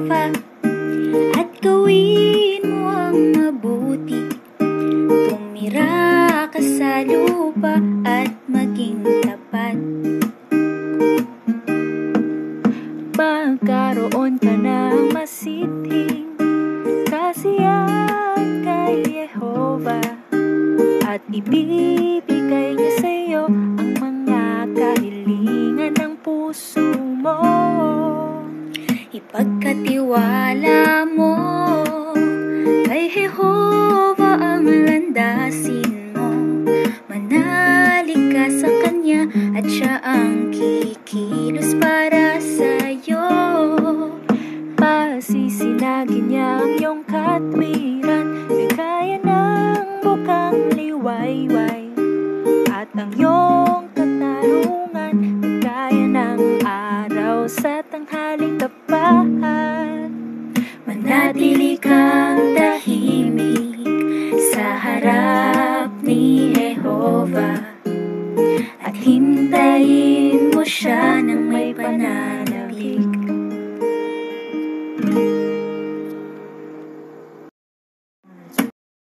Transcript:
Jehovah, at gawin mo ang mabuti. Tumira ka sa lupa at maging tapat. Magkaroon ka ng masithing kasiyahan kay Jehovah, at ibibigay niya sa iyo ang mga kahilingan ng puso mo. Ipagkatiwala mo kay Jehovah ang landasin mo. Manalig ka sa Kanya at Siya ang kikilos para sa'yo. Pasisinagin niya ang iyong katwiran, bigaya ng bukang liwayway, at ang iyong katarungan, bigaya ng araw sa tanghaling tapat. Manatili kang tahimik sa harap ni Jehovah.